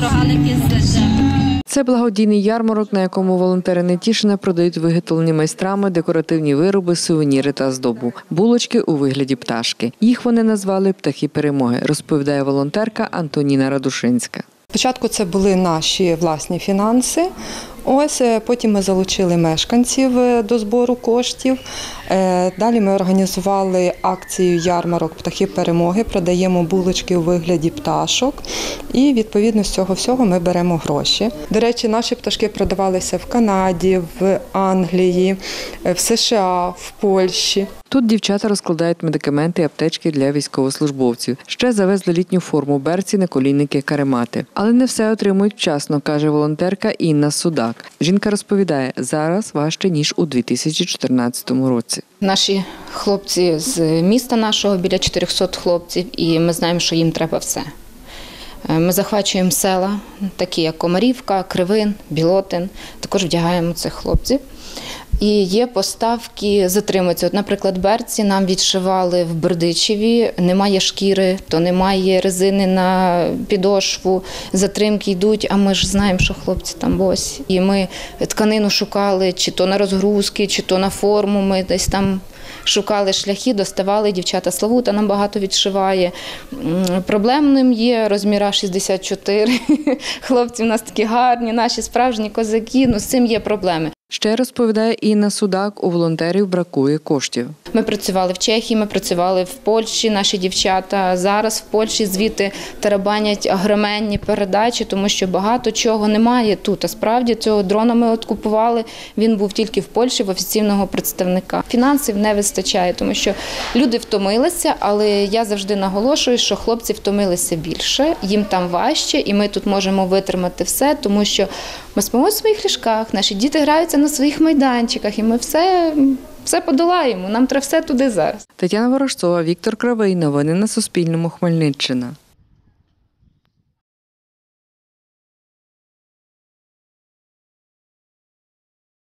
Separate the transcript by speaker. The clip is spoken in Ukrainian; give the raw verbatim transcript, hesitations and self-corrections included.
Speaker 1: рогалики з лечем.
Speaker 2: Це благодійний ярмарок, на якому волонтери Нетішина продають виготовлені майстрами декоративні вироби, сувеніри та здобу. Булочки у вигляді пташки. Їх вони назвали «Птахи перемоги», розповідає волонтерка Антоніна Радушинська.
Speaker 3: Спочатку це були наші власні фінанси. Ось, потім ми залучили мешканців до збору коштів. Далі ми організували акцію ярмарок «Птахи перемоги», продаємо булочки у вигляді пташок і відповідно з цього всього ми беремо гроші. До речі, наші пташки продавалися в Канаді, в Англії, в США, в Польщі.
Speaker 2: Тут дівчата розкладають медикаменти і аптечки для військовослужбовців. Ще завезли літню форму берці, наколінники, каремати. Але не все отримують вчасно, каже волонтерка Інна Судак. Жінка розповідає, зараз важче, ніж у дві тисячі чотирнадцятому році.
Speaker 4: Наші хлопці з міста нашого, біля чотирьохсот хлопців, і ми знаємо, що їм треба все. Ми захвачуємо села, такі як Комарівка, Кривин, Білотин, також вдягаємо цих хлопців. І є поставки, затримуються. От, наприклад, берці нам відшивали в Бердичеві, немає шкіри, то немає резини на підошву, затримки йдуть, а ми ж знаємо, що хлопці там босі. І ми тканину шукали, чи то на розгрузки, чи то на форму, ми десь там шукали шляхи, доставали, дівчата Славута нам багато відшиває. Проблемним є розміра шістдесят чотири, хлопці в нас такі гарні, наші справжні козаки, ну з цим є проблеми.
Speaker 2: Ще розповідає Інна Судак, у волонтерів бракує коштів.
Speaker 4: Ми працювали в Чехії, ми працювали в Польщі, наші дівчата. Зараз в Польщі звідти тарабанять агроменні передачі, тому що багато чого немає тут. А справді цього дрона ми от купували, він був тільки в Польщі, в офіційного представника. Фінансів не вистачає, тому що люди втомилися, але я завжди наголошую, що хлопці втомилися більше, їм там важче, і ми тут можемо витримати все, тому що ми спимо в своїх ліжках, наші діти граються на своїх майданчиках, і ми все, все подолаємо. Нам треба все туди зараз.
Speaker 2: Тетяна Ворожцова, Віктор Кривий. Новини на Суспільному. Хмельниччина.